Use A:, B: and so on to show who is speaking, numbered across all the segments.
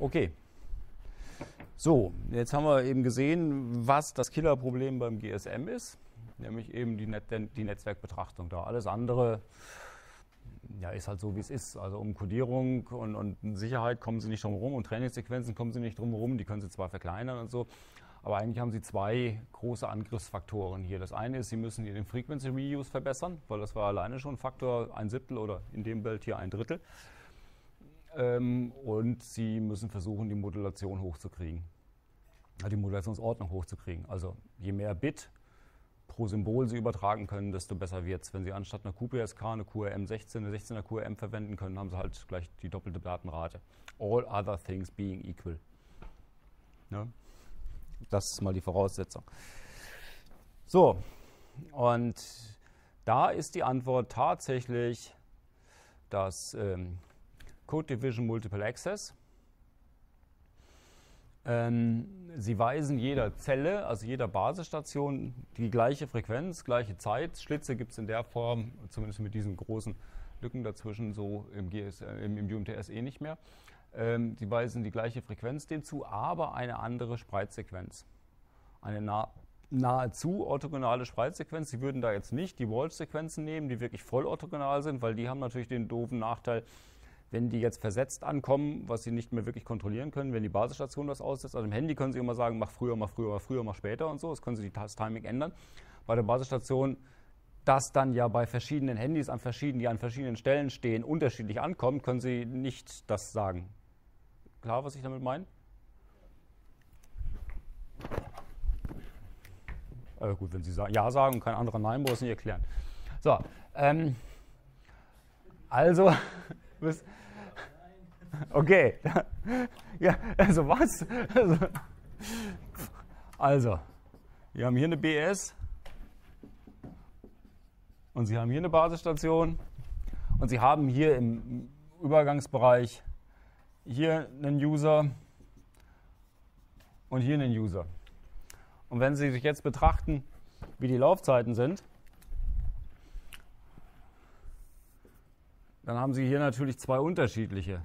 A: Okay. So, jetzt haben wir eben gesehen, was das Killerproblem beim GSM ist, nämlich eben die Netzwerkbetrachtung da. Alles andere ja, ist halt so, wie es ist. Also um Codierung und Sicherheit kommen Sie nicht drum herum und Trainingssequenzen kommen Sie nicht drum herum. Die können Sie zwar verkleinern und so, aber eigentlich haben Sie zwei große Angriffsfaktoren hier. Das eine ist, Sie müssen hier den Frequency Reuse verbessern, weil das war alleine schon Faktor 1/7 oder in dem Bild hier 1/3. Und Sie müssen versuchen, die Modulation hochzukriegen, die Modulationsordnung hochzukriegen. Also je mehr Bit pro Symbol Sie übertragen können, desto besser wird es. Wenn Sie anstatt einer QPSK eine QRM16, eine 16er QRM verwenden können, haben Sie halt gleich die doppelte Datenrate. All other things being equal. Ne? Das ist mal die Voraussetzung. So, und da ist die Antwort tatsächlich das Code Division Multiple Access. Sie weisen jeder Zelle, also jeder Basisstation, die gleiche Frequenz, gleiche Zeit. Schlitze gibt es in der Form, zumindest mit diesen großen Lücken dazwischen, so im UMTS nicht mehr. Sie weisen die gleiche Frequenz dem zu, aber eine andere Spreizsequenz. Eine nahezu orthogonale Spreizsequenz. Sie würden da jetzt nicht die Walsh-Sequenzen nehmen, die wirklich voll orthogonal sind, weil die haben natürlich den doofen Nachteil, wenn die jetzt versetzt ankommen, was Sie nicht mehr wirklich kontrollieren können, wenn die Basisstation das aussetzt. Also im Handy können Sie immer sagen, mach früher, mach früher, mach früher, mach später und so. Das können Sie das Timing ändern. Bei der Basisstation, das dann ja bei verschiedenen Handys, die an verschiedenen Stellen stehen, unterschiedlich ankommt, können Sie nicht das sagen. Klar, was ich damit meine? Gut, wenn Sie Ja sagen und kein anderer Nein, muss ich nicht erklären. So, also, okay, ja, also was? Also, wir haben hier eine BS und Sie haben hier eine Basisstation und Sie haben hier im Übergangsbereich hier einen User und hier einen User. Und wenn Sie sich jetzt betrachten, wie die Laufzeiten sind, dann haben Sie hier natürlich zwei unterschiedliche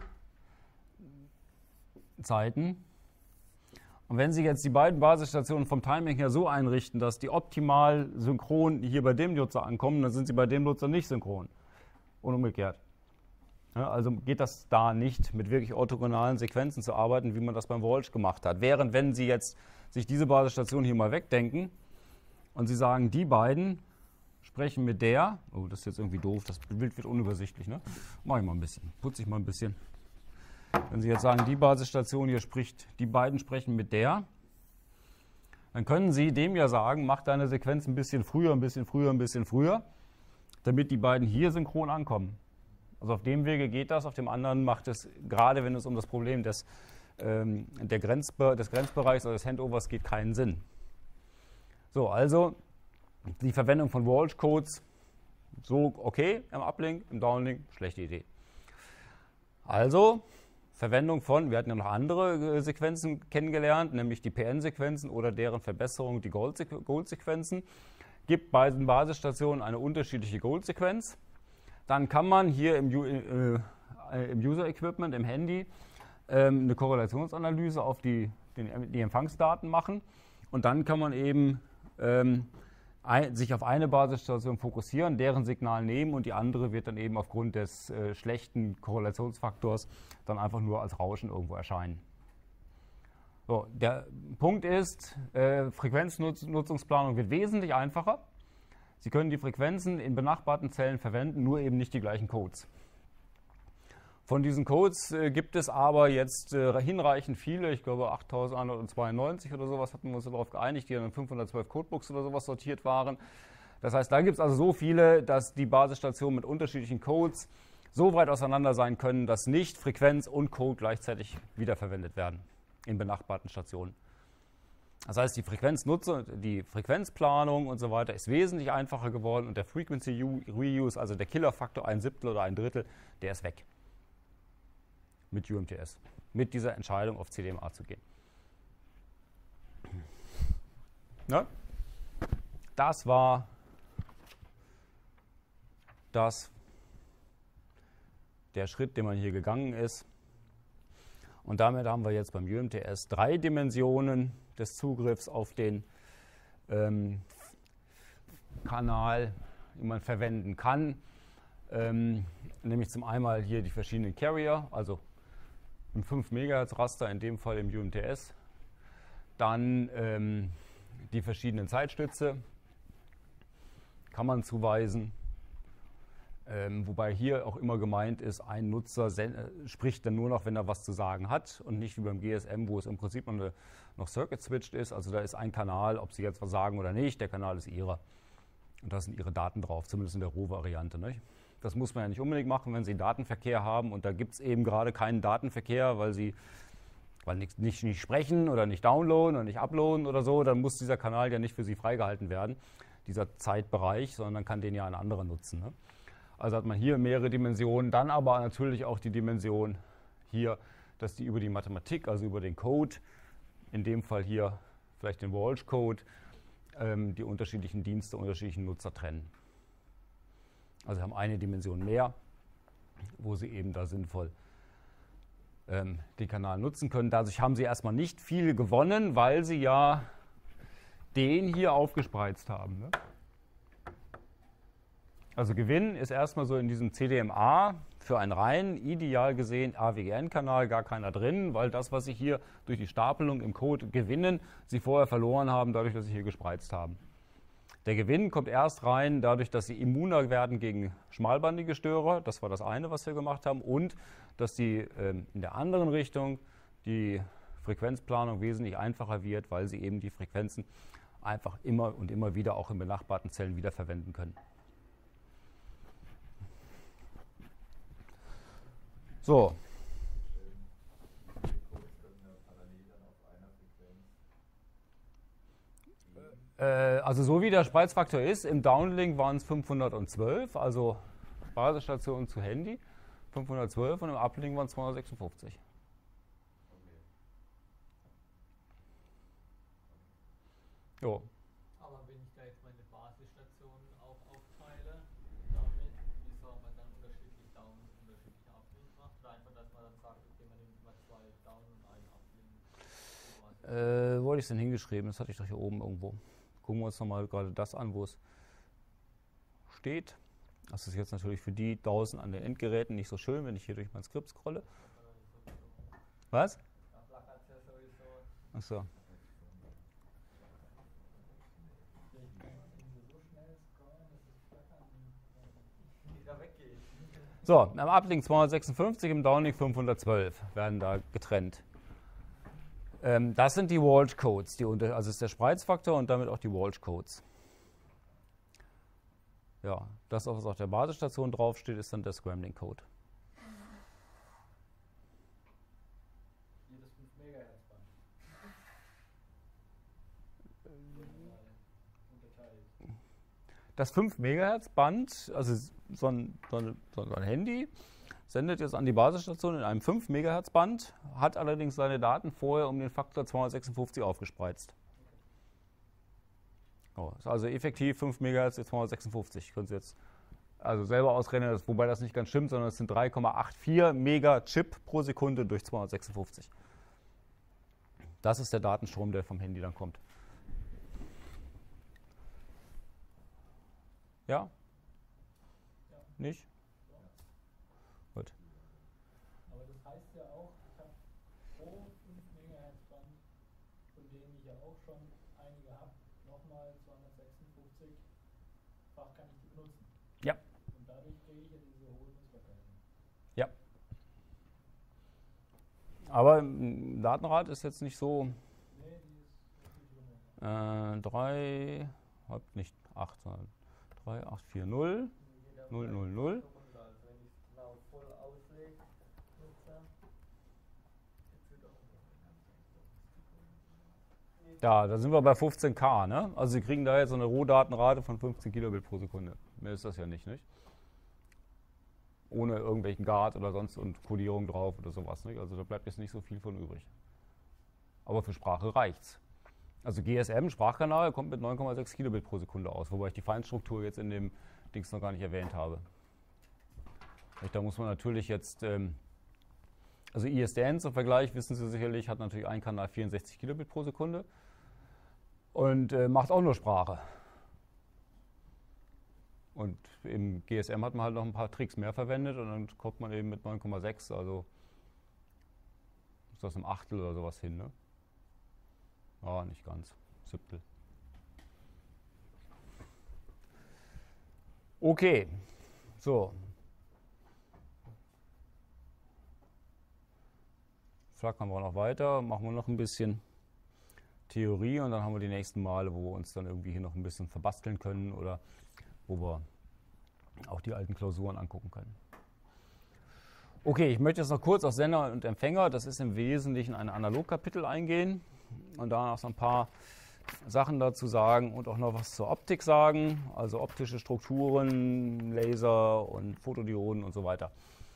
A: Zeiten. Und wenn Sie jetzt die beiden Basisstationen vom Timing her so einrichten, dass die optimal synchron hier bei dem Nutzer ankommen, dann sind sie bei dem Nutzer nicht synchron. Und umgekehrt. Ja, also geht das da nicht, mit wirklich orthogonalen Sequenzen zu arbeiten, wie man das beim Walsh gemacht hat. Während wenn Sie jetzt sich diese Basisstation hier mal wegdenken und Sie sagen, die beiden sprechen mit der, oh, das ist jetzt irgendwie doof, das Bild wird unübersichtlich, ne? Mach ich mal ein bisschen, putze ich mal ein bisschen. Wenn Sie jetzt sagen, die Basisstation hier die beiden sprechen mit der, dann können Sie dem ja sagen, mach deine Sequenz ein bisschen früher, ein bisschen früher, ein bisschen früher, damit die beiden hier synchron ankommen. Also auf dem Wege geht das, auf dem anderen macht es, gerade wenn es um das Problem des Grenzbereichs oder des Handovers geht, keinen Sinn. So, also die Verwendung von Walsh-Codes, so okay, im Uplink, im Downlink, schlechte Idee. Also Verwendung von, wir hatten ja noch andere Sequenzen kennengelernt, nämlich die PN-Sequenzen oder deren Verbesserung, die Gold-Sequenzen. Gibt bei den Basisstationen eine unterschiedliche Gold-Sequenz. Dann kann man hier im User-Equipment, im Handy, eine Korrelationsanalyse auf die Empfangsdaten machen. Und dann kann man eben sich auf eine Basisstation fokussieren, deren Signal nehmen und die andere wird dann eben aufgrund des schlechten Korrelationsfaktors dann einfach nur als Rauschen irgendwo erscheinen. So, der Punkt ist, Frequenznutzungsplanung wird wesentlich einfacher. Sie können die Frequenzen in benachbarten Zellen verwenden, nur eben nicht die gleichen Codes. Von diesen Codes gibt es aber jetzt hinreichend viele, ich glaube 8192 oder sowas hatten wir uns darauf geeinigt, die dann in 512 Codebooks oder sowas sortiert waren. Das heißt, da gibt es also so viele, dass die Basisstationen mit unterschiedlichen Codes so weit auseinander sein können, dass nicht Frequenz und Code gleichzeitig wiederverwendet werden in benachbarten Stationen. Das heißt, die Frequenzplanung und so weiter ist wesentlich einfacher geworden und der Frequency Reuse, also der Killerfaktor 1/7 oder 1/3, der ist weg. Mit UMTS, mit dieser Entscheidung auf CDMA zu gehen. Ja? Das war der Schritt, den man hier gegangen ist. Und damit haben wir jetzt beim UMTS 3 Dimensionen des Zugriffs auf den Kanal, den man verwenden kann. Nämlich zum einen hier die verschiedenen Carrier, also im 5 MHz Raster, in dem Fall im UMTS. Dann die verschiedenen Zeitstütze kann man zuweisen. Wobei hier auch immer gemeint ist, ein Nutzer spricht dann nur noch, wenn er was zu sagen hat und nicht wie beim GSM, wo es im Prinzip noch Circuit-switched ist. Also da ist ein Kanal, ob Sie jetzt was sagen oder nicht, der Kanal ist Ihrer. Und da sind Ihre Daten drauf, zumindest in der Roh-Variante. Das muss man ja nicht unbedingt machen, wenn Sie Datenverkehr haben. Und da gibt es eben gerade keinen Datenverkehr, weil nicht sprechen oder nicht downloaden oder nicht uploaden oder so. Dann muss dieser Kanal ja nicht für Sie freigehalten werden, dieser Zeitbereich, sondern dann kann den ja ein anderer nutzen. Also hat man hier mehrere Dimensionen, dann aber natürlich auch die Dimension hier, dass die über die Mathematik, also über den Code, in dem Fall hier vielleicht den Walsh-Code, die unterschiedlichen Dienste, unterschiedlichen Nutzer trennen. Also haben eine Dimension mehr, wo Sie eben da sinnvoll den Kanal nutzen können. Dadurch haben Sie erstmal nicht viel gewonnen, weil Sie ja den hier aufgespreizt haben. Also Gewinn ist erstmal so in diesem CDMA für einen rein ideal gesehen AWGN-Kanal gar keiner drin, weil das, was Sie hier durch die Stapelung im Code gewinnen, Sie vorher verloren haben, dadurch, dass Sie hier gespreizt haben. Der Gewinn kommt erst rein, dadurch, dass Sie immuner werden gegen schmalbandige Störer. Das war das eine, was wir gemacht haben. Und dass die in der anderen Richtung die Frequenzplanung wesentlich einfacher wird, weil Sie eben die Frequenzen einfach immer und immer wieder auch in benachbarten Zellen wiederverwenden können. So. Also so wie der Spreizfaktor ist, im Downlink waren es 512, also Basisstation zu Handy, 512 und im Uplink waren es 256. Jo.
B: Aber wenn ich da jetzt meine Basisstationen auch aufteile, damit, wie soll man dann unterschiedlich Down und unterschiedliche Uplink macht? Oder einfach, dass man dann sagt, okay, man nimmt immer 2 Down und einen Uplink?
A: Wo hatte ich es denn hingeschrieben? Das hatte ich doch hier oben irgendwo. Gucken wir uns nochmal gerade das an, wo es steht. Das ist jetzt natürlich für die 1000 an den Endgeräten nicht so schön, wenn ich hier durch mein Skript scrolle. Was? Achso. So, am Uplink 256, im Downlink 512 werden da getrennt. Das sind die Walsh-Codes, also ist der Spreizfaktor und damit auch die Walsh-Codes. Ja, das, was auf der Basisstation draufsteht, ist dann der Scrambling-Code.
B: Jedes 5 MHz Band.
A: Das 5 MHz Band, also so ein Handy, sendet jetzt an die Basisstation in einem 5 MHz Band, hat allerdings seine Daten vorher um den Faktor 256 aufgespreizt. Oh, ist also effektiv 5 MHz 256. Können Sie jetzt also selber ausrechnen, wobei das nicht ganz stimmt, sondern es sind 3,84 Megachip pro Sekunde durch 256. Das ist der Datenstrom, der vom Handy dann kommt. Ja? Nicht? Gut.
B: Aber das heißt ja auch, ich habe pro 5 MHz Band, von denen ich ja auch schon einige habe, nochmal 256-fach kann ich die benutzen.
A: Ja.
B: Und dadurch kriege ich ja diese hohe Nutzbarkeit.
A: Ja. Aber Datenrate ist jetzt nicht so.
B: Nee, die ist natürlich
A: 3, nicht 8, sondern 3840 000. Ja, da sind wir bei 15K, ne? Also Sie kriegen da jetzt so eine Rohdatenrate von 15 Kilobit pro Sekunde. Mehr ist das ja nicht, nicht? Ohne irgendwelchen Guard oder sonst und Codierung drauf oder sowas, nicht? Also da bleibt jetzt nicht so viel von übrig. Aber für Sprache reicht's. Also GSM, Sprachkanal, kommt mit 9,6 Kilobit pro Sekunde aus, wobei ich die Feinstruktur jetzt in dem Dings noch gar nicht erwähnt habe. Da muss man natürlich jetzt Also ISDN zum Vergleich, wissen Sie sicherlich, hat natürlich einen Kanal 64 Kilobit pro Sekunde und macht auch nur Sprache. Und im GSM hat man halt noch ein paar Tricks mehr verwendet und dann kommt man eben mit 9,6, also ist das ein Achtel oder sowas hin, ne? Ja, nicht ganz, Siebtel. Okay, so. Flackern wir noch weiter, machen wir noch ein bisschen Theorie und dann haben wir die nächsten Male, wo wir uns dann irgendwie hier noch ein bisschen verbasteln können oder wo wir auch die alten Klausuren angucken können. Okay, ich möchte jetzt noch kurz auf Sender und Empfänger, das ist im Wesentlichen ein Analogkapitel eingehen und danach so ein paar Sachen dazu sagen und auch noch was zur Optik sagen, also optische Strukturen, Laser und Fotodioden und so weiter.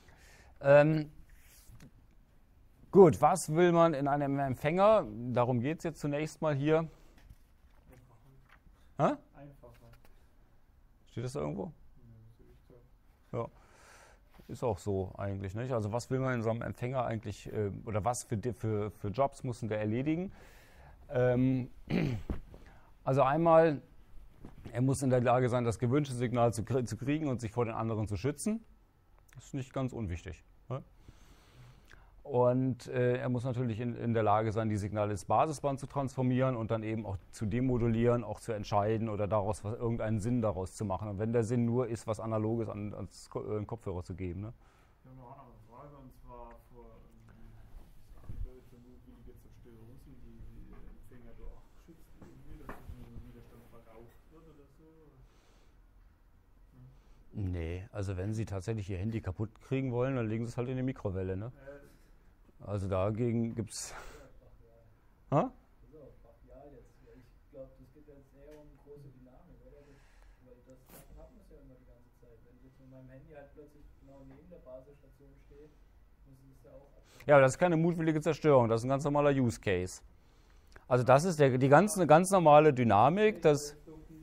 A: Gut, was will man in einem Empfänger? Darum geht es jetzt zunächst mal hier. Hä? Steht das da irgendwo? Ja, ist auch so eigentlich, nicht? Also was will man in so einem Empfänger eigentlich, oder was für Jobs muss der erledigen? Also einmal, er muss in der Lage sein, das gewünschte Signal zu kriegen und sich vor den anderen zu schützen. Das ist nicht ganz unwichtig. Ne? Und er muss natürlich in der Lage sein, die Signale ins Basisband zu transformieren und dann eben auch zu demodulieren, auch zu entscheiden oder daraus irgendeinen Sinn daraus zu machen. Und wenn der Sinn nur ist, was Analoges ans Kopfhörer zu geben. Ne?
C: Ich habe noch eine Frage, und zwar für mutwillige Zerstörung sind die Empfänger doch geschützt, irgendwie, dass ein Widerstand verraucht wird oder so?
A: Nee, also wenn Sie tatsächlich Ihr Handy kaputt kriegen wollen, dann legen Sie es halt in die Mikrowelle. Ne? Also dagegen gibt es.
D: Ja, jetzt, ich glaube, das geht jetzt eher um große Dynamik, oder? Weil das hat man ja immer die ganze Zeit. Wenn ich jetzt mit meinem Handy halt plötzlich genau neben der Basisstation stehe, muss ich das ja auch abschalten.
A: Ja, aber das ist keine mutwillige Zerstörung, das ist ein ganz normaler Use Case. Also das ist die ganz normale Dynamik, das.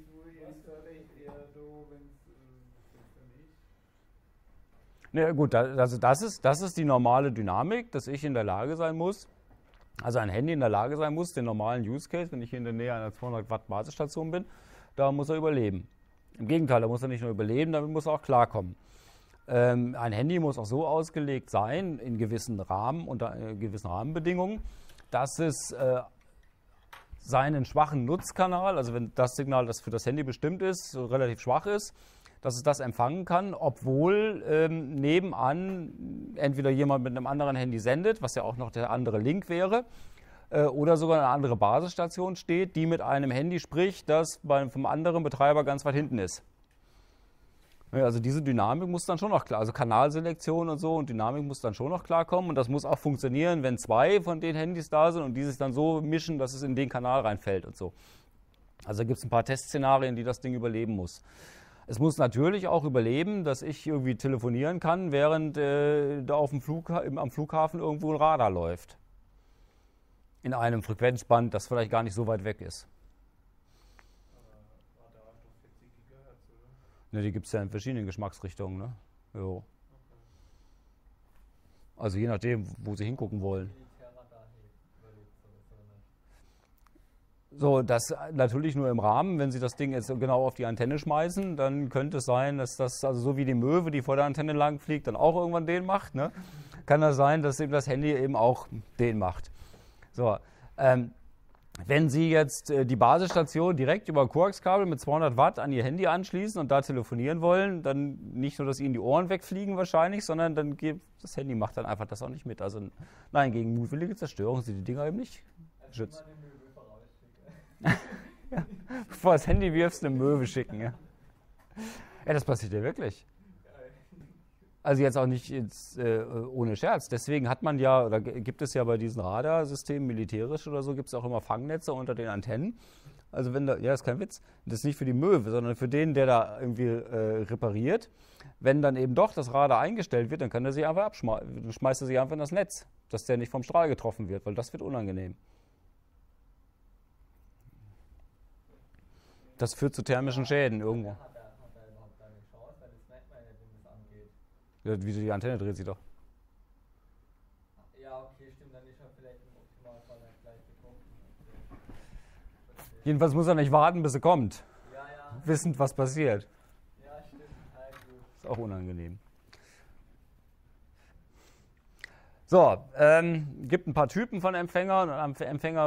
A: Na gut, also das ist die normale Dynamik, dass ich in der Lage sein muss, also ein Handy in der Lage sein muss, den normalen Use Case, wenn ich hier in der Nähe einer 200 Watt Basisstation bin, da muss er überleben. Im Gegenteil, da muss er nicht nur überleben, damit muss er auch klarkommen. Ein Handy muss auch so ausgelegt sein, in gewissen Rahmen, unter gewissen Rahmenbedingungen, dass es seinen schwachen Nutzkanal, also wenn das Signal, das für das Handy bestimmt ist, so relativ schwach ist, dass es das empfangen kann, obwohl nebenan entweder jemand mit einem anderen Handy sendet, was ja auch noch der andere Link wäre, oder sogar eine andere Basisstation steht, die mit einem Handy spricht, das vom anderen Betreiber ganz weit hinten ist. Ja, also diese Dynamik muss dann schon noch klar, also Kanalselektion und so und Dynamik muss dann schon noch klarkommen und das muss auch funktionieren, wenn zwei von den Handys da sind und die sich dann so mischen, dass es in den Kanal reinfällt und so. Also da gibt es ein paar Testszenarien, die das Ding überleben muss. Es muss natürlich auch überleben, dass ich irgendwie telefonieren kann, während da am Flughafen irgendwo ein Radar läuft. In einem Frequenzband, das vielleicht gar nicht so weit weg ist.
C: Aber Radar ist doch 40 GHz, oder?
A: Ne, die gibt es ja in verschiedenen Geschmacksrichtungen. Ne? Jo. Okay. Also je nachdem, wo Sie hingucken wollen. So, das natürlich nur im Rahmen. Wenn Sie das Ding jetzt genau auf die Antenne schmeißen, dann könnte es sein, dass das, also so wie die Möwe, die vor der Antenne lang fliegt, dann auch irgendwann den macht. Ne? Kann das sein, dass eben das Handy eben auch den macht. So, wenn Sie jetzt die Basisstation direkt über Koaxkabel mit 200 Watt an Ihr Handy anschließen und da telefonieren wollen, dann nicht nur, dass Ihnen die Ohren wegfliegen wahrscheinlich, sondern dann das Handy macht dann einfach das auch nicht mit. Also nein, gegen mutwillige Zerstörung sind die Dinger eben nicht geschützt. Ja, bevor das Handy wirfst, eine Möwe schicken. Ja, ja, das passiert ja wirklich. Also jetzt auch nicht ohne Scherz. Deswegen hat man ja, oder gibt es ja bei diesen Radarsystemen, militärisch oder so, gibt es auch immer Fangnetze unter den Antennen. Also wenn da, ja, ist kein Witz, das ist nicht für die Möwe, sondern für den, der da irgendwie repariert. Wenn dann eben doch das Radar eingestellt wird, dann kann er sich einfach dann schmeißt er sich einfach in das Netz, dass der nicht vom Strahl getroffen wird, weil das wird unangenehm. Das führt zu thermischen Schäden irgendwo.
B: Hat er überhaupt keine Chance, weil das merkt man ja, wenn das angeht.
A: Ja, wie die Antenne dreht sich doch.
B: Ach ja vielleicht im Optimalfall dann gleich getroffen.
A: Jedenfalls muss er nicht warten, bis er kommt,
B: Ja, ja.
A: wissend, was passiert.
B: Ja, stimmt. Gut.
A: Ist auch unangenehm. So, gibt ein paar Typen von Empfängern und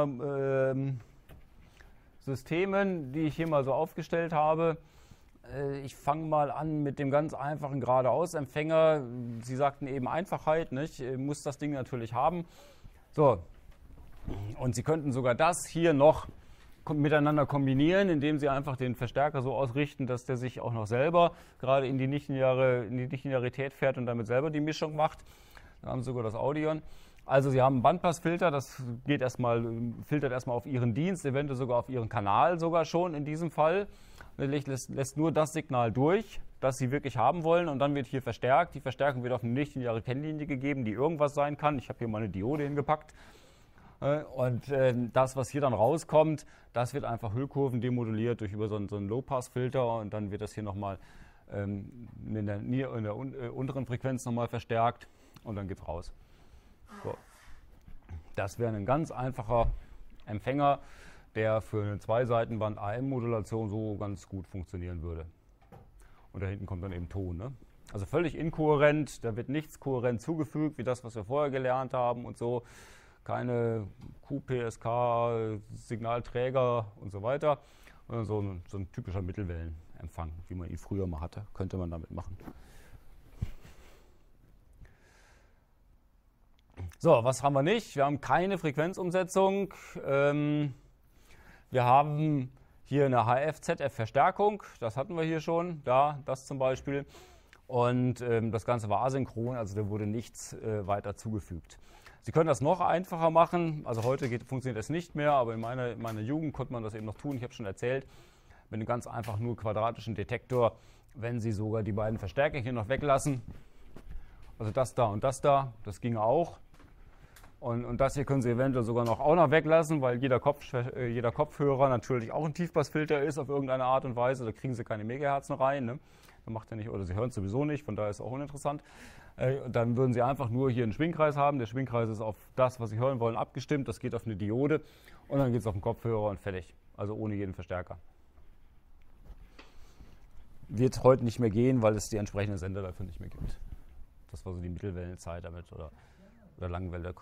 A: Empfängersystemen, die ich hier mal so aufgestellt habe. Ich fange mal an mit dem ganz einfachen Geradeaus-Empfänger. Sie sagten eben Einfachheit, nicht? Muss das Ding natürlich haben. So, und Sie könnten sogar das hier noch miteinander kombinieren, indem Sie einfach den Verstärker so ausrichten, dass der sich auch noch selber gerade in die Nichtlinearität fährt und damit selber die Mischung macht. Dann haben Sie sogar das Audion. Also Sie haben einen Bandpassfilter, das geht filtert erstmal auf Ihren Dienst, eventuell sogar auf Ihren Kanal sogar schon in diesem Fall. Lässt nur das Signal durch, das Sie wirklich haben wollen, und dann wird hier verstärkt. Die Verstärkung wird auf eine nichtlineare Kennlinie gegeben, die irgendwas sein kann. Ich habe hier mal eine Diode hingepackt. Und das, was hier dann rauskommt, das wird einfach Hüllkurven demoduliert über so einen Low-Pass-Filter, und dann wird das hier nochmal in der unteren Frequenz nochmal verstärkt, und dann geht's raus. So. Das wäre ein ganz einfacher Empfänger, der für eine Zweiseitenband AM-Modulation so ganz gut funktionieren würde. Und da hinten kommt dann eben Ton. Ne? Also völlig inkohärent, da wird nichts kohärent zugefügt, wie das, was wir vorher gelernt haben und so. Keine QPSK, Signalträger und so weiter. So ein typischer Mittelwellenempfang, wie man ihn früher mal hatte, könnte man damit machen. So, was haben wir nicht? Wir haben keine Frequenzumsetzung. Wir haben hier eine HF-ZF-Verstärkung, das hatten wir hier schon, das zum Beispiel. Und das Ganze war asynchron, also da wurde nichts weiter zugefügt. Sie können das noch einfacher machen, also heute funktioniert das nicht mehr, aber in meiner Jugend konnte man das eben noch tun, ich habe schon erzählt, mit einem ganz einfach nur quadratischen Detektor, wenn Sie sogar die beiden Verstärker hier noch weglassen, also das da und das da, das ginge auch. Und das hier können Sie eventuell sogar auch noch weglassen, weil jeder Kopfhörer natürlich auch ein Tiefpassfilter ist auf irgendeine Art und Weise. Da kriegen Sie keine Megahertzen rein. Ne? Macht ja nicht, oder Sie hören es sowieso nicht, von daher ist es auch uninteressant. Dann würden Sie einfach nur hier einen Schwingkreis haben. Der Schwingkreis ist auf das, was Sie hören wollen, abgestimmt. Das geht auf eine Diode und dann geht es auf den Kopfhörer und fertig. Also ohne jeden Verstärker. Wird heute nicht mehr gehen, weil es die entsprechenden Sender dafür nicht mehr gibt. Das war so die Mittelwellenzeit damit oder Langwelle.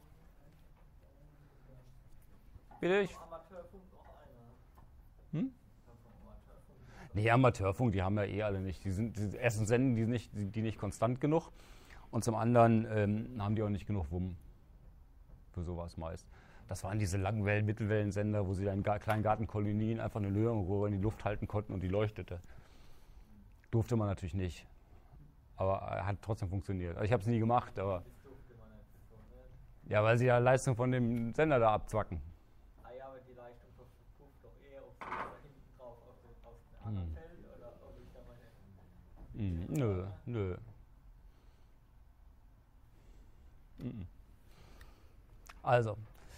A: Bitte?
B: Amateurfunk noch einer.
A: Nee, Amateurfunk, die haben ja eh alle nicht. Erstens senden die nicht konstant genug, und zum anderen haben die auch nicht genug Wumm für sowas meist. Das waren diese Langwellen-, Mittelwellensender, wo sie dann in kleinen Gartenkolonien einfach eine Löwenröhre in die Luft halten konnten und die leuchtete. Durfte man natürlich nicht, aber hat trotzdem funktioniert. Also ich habe es nie gemacht, aber ja, weil sie ja Leistung von dem Sender da abzwacken.
B: Ah ja, aber die Leistung verpufft doch eher, ob sie da hinten drauf auf den anderen fällt oder ob ich da meine...
A: Nö. Also.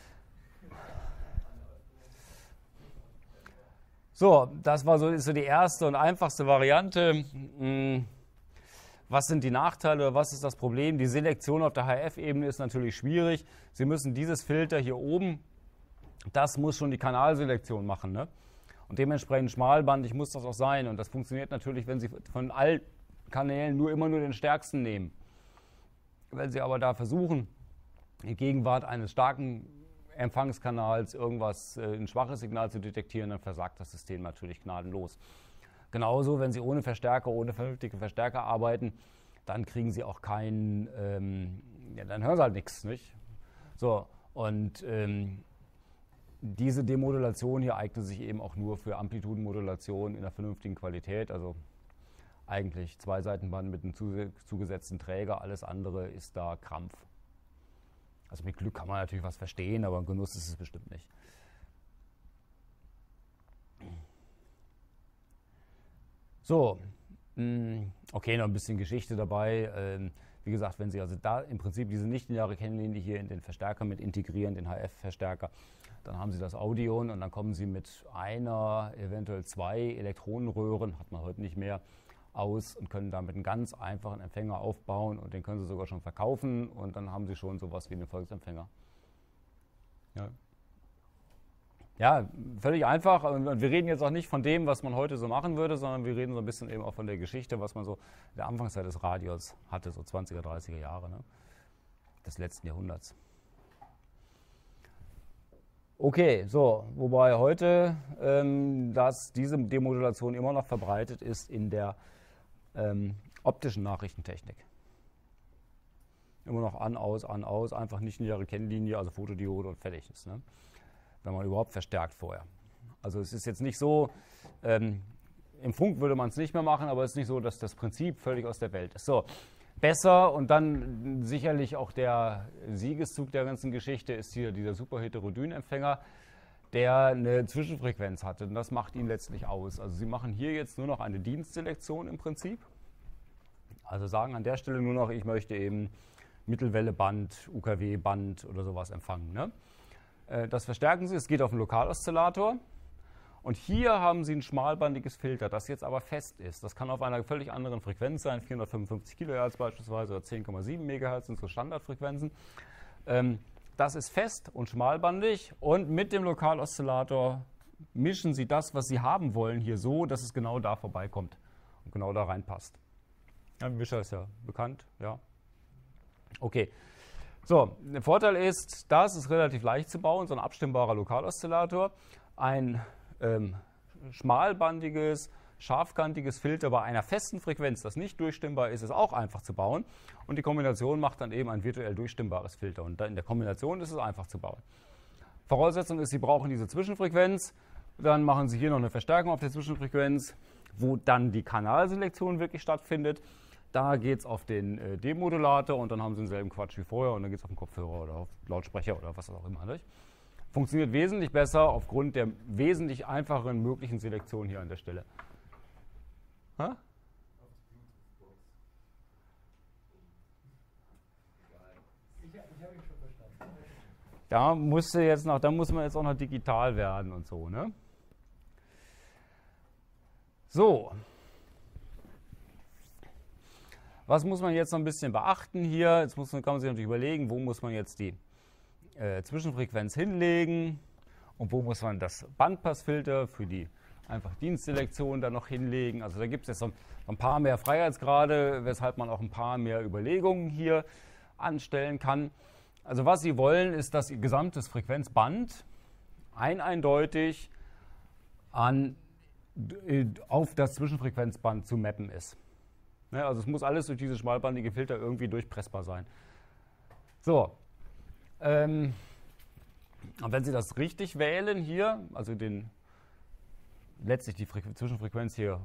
A: So, das ist so die erste und einfachste Variante. Was sind die Nachteile oder was ist das Problem? Die Selektion auf der HF-Ebene ist natürlich schwierig. Sie müssen dieses Filter hier oben, das muss schon die Kanalselektion machen. Ne? Und dementsprechend schmalbandig muss das auch sein. Und das funktioniert natürlich, wenn Sie von allen Kanälen immer nur den stärksten nehmen. Wenn Sie aber da versuchen, in Gegenwart eines starken Empfangskanals ein schwaches Signal zu detektieren, dann versagt das System natürlich gnadenlos. Genauso, wenn Sie ohne vernünftige Verstärker arbeiten, dann kriegen Sie auch dann hören Sie halt nichts, nicht? So, und diese Demodulation hier eignet sich eben auch nur für Amplitudenmodulation in einer vernünftigen Qualität, also eigentlich Zweiseitenband mit einem zugesetzten Träger, alles andere ist da Krampf. Also mit Glück kann man natürlich was verstehen, aber ein Genuss ist es bestimmt nicht. So, okay, noch ein bisschen Geschichte dabei. Wie gesagt, wenn Sie also da im Prinzip diese nichtlineare Kennlinie hier in den Verstärker mit integrieren, den HF-Verstärker, dann haben Sie das Audion und dann kommen Sie mit einer, eventuell 2 Elektronenröhren, hat man heute nicht mehr, aus und können damit einen ganz einfachen Empfänger aufbauen und den können Sie sogar schon verkaufen und dann haben Sie schon sowas wie einen Volksempfänger. Ja. Ja, völlig einfach. Und wir reden jetzt auch nicht von dem, was man heute so machen würde, sondern wir reden so ein bisschen eben auch von der Geschichte, was man so in der Anfangszeit des Radios hatte, so 20er, 30er Jahre, ne? Des letzten Jahrhunderts. Okay, so, wobei heute dass diese Demodulation immer noch verbreitet ist in der optischen Nachrichtentechnik. Immer noch an, aus, einfach nicht in ihre Kennlinie, also Fotodiode und fertig ist, ne? Wenn man überhaupt verstärkt vorher. Also es ist jetzt nicht so, im Funk würde man es nicht mehr machen, aber es ist nicht so, dass das Prinzip völlig aus der Welt ist. So, besser und dann sicherlich auch der Siegeszug der ganzen Geschichte ist hier dieser Superheterodyn-Empfänger, der eine Zwischenfrequenz hatte und das macht ihn letztlich aus. Also Sie machen hier jetzt nur noch eine Dienstselektion im Prinzip. Also sagen an der Stelle nur noch, ich möchte eben Mittelwelleband, UKW-Band oder sowas empfangen, ne? Das verstärken Sie, es geht auf den Lokaloszillator und hier haben Sie ein schmalbandiges Filter, das jetzt aber fest ist. Das kann auf einer völlig anderen Frequenz sein, 455 kHz beispielsweise oder 10,7 MHz sind so Standardfrequenzen. Das ist fest und schmalbandig und mit dem Lokaloszillator mischen Sie das, was Sie haben wollen, hier so, dass es genau da vorbeikommt und genau da reinpasst. Ja, Mischer ist ja bekannt, ja. Okay. So, der Vorteil ist, das ist relativ leicht zu bauen, so ein abstimmbarer Lokaloszillator. Ein schmalbandiges, scharfkantiges Filter bei einer festen Frequenz, das nicht durchstimmbar ist, ist auch einfach zu bauen. Und die Kombination macht dann eben ein virtuell durchstimmbares Filter. Und in der Kombination ist es einfach zu bauen. Voraussetzung ist, Sie brauchen diese Zwischenfrequenz. Dann machen Sie hier noch eine Verstärkung auf der Zwischenfrequenz, wo dann die Kanalselektion wirklich stattfindet. Da geht es auf den Demodulator und dann haben Sie denselben Quatsch wie vorher und dann geht es auf den Kopfhörer oder auf Lautsprecher oder was auch immer. Nicht? Funktioniert wesentlich besser aufgrund der wesentlich einfacheren möglichen Selektion hier an der Stelle. Ha?
D: Ich habe ihn schon verstanden.
A: Da muss man jetzt auch noch digital werden und so, ne? So. Was muss man jetzt noch ein bisschen beachten hier? Jetzt kann man sich natürlich überlegen, wo muss man jetzt die Zwischenfrequenz hinlegen und wo muss man das Bandpassfilter für die einfach Dienstselektion dann noch hinlegen. Also da gibt es jetzt noch ein paar mehr Freiheitsgrade, weshalb man auch ein paar mehr Überlegungen hier anstellen kann. Also was Sie wollen, ist, dass Ihr gesamtes Frequenzband eindeutig auf das Zwischenfrequenzband zu mappen ist. Ja, also es muss alles durch diese schmalbandige Filter irgendwie durchpressbar sein. So, und wenn Sie das richtig wählen hier, also letztlich die Zwischenfrequenz hier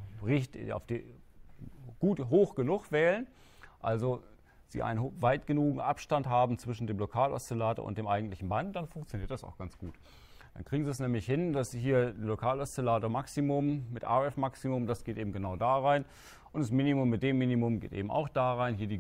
A: hoch genug wählen, also Sie einen weit genugen Abstand haben zwischen dem Lokaloszillator und dem eigentlichen Band, dann funktioniert das auch ganz gut. Dann kriegen Sie es nämlich hin, dass Sie hier Lokaloszillator Maximum mit RF Maximum, das geht eben genau da rein. Und das Minimum mit dem Minimum geht eben auch da rein. Hier